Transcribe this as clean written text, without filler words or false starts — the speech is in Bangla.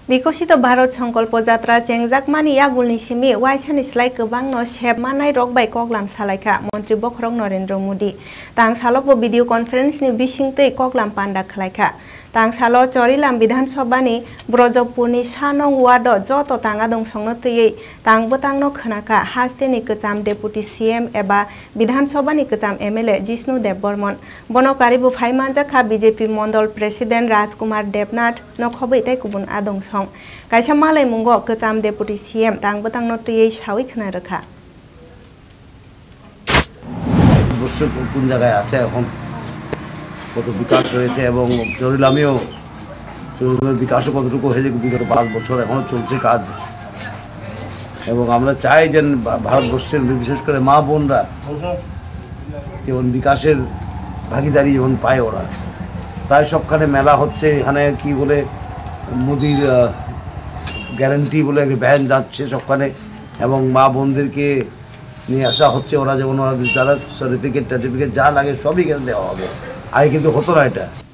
বিকশিত ভারত সংকল্প যাত্রা চেংজাকমানি यागुलनि सिमि वाइसानि स्लाइ गोबांनो सेबमानाय रकबाय कगलाम सालायखा मन्त्रि बखरं नरेन्द्र मोदी तां सालबो भिडिअ कन्फरेन्सनि बिसिंतै कगलाम पान्डा खालायखा तां सालो चरिलाम विधानसभानि ब्रजपुरनि सानं वार्ड जत तांगा दं संनो तैयै तांबो तांनो खोनाखा हास्टेनि गोजाम डेपुटी सीएम एबा विधानसभानि गोजाम एमएलए जिष्णु देव बर्मन बनकारिबो फाइमानजाखा बीजेपी मंडल प्रेसिडेंट राजकुमार देवनाथ नखबै तै गुबुन आदं सं कायसा मालाय मुंगो गोजाम डेपुटी सीएम तांबो तांनो तैयै सावै खोना रखा কোন জায়গায় আছে এখন কত বিকাশ হয়েছে এবং চরিলামেও বিকাশও কতটুকু হয়েছে বিগত 5 বছর এখনো চলছে কাজ এবং আমরা চাই যে ভারতবর্ষের বিশেষ করে মা বোনরা যেমন বিকাশের ভাগিদারি যেমন পায় ওরা তাই সবখানে মেলা হচ্ছে এখানে কি বলে মোদির গ্যারান্টি বলে একটা ভ্যান যাচ্ছে সবখানে এবং মা বোনদেরকে নিয়ে আসা হচ্ছে ওরা যেমন ওরা যারা সার্টিফিকেট যা লাগে সবই কেন দেওয়া হবে আগে কিন্তু হতো না এটা।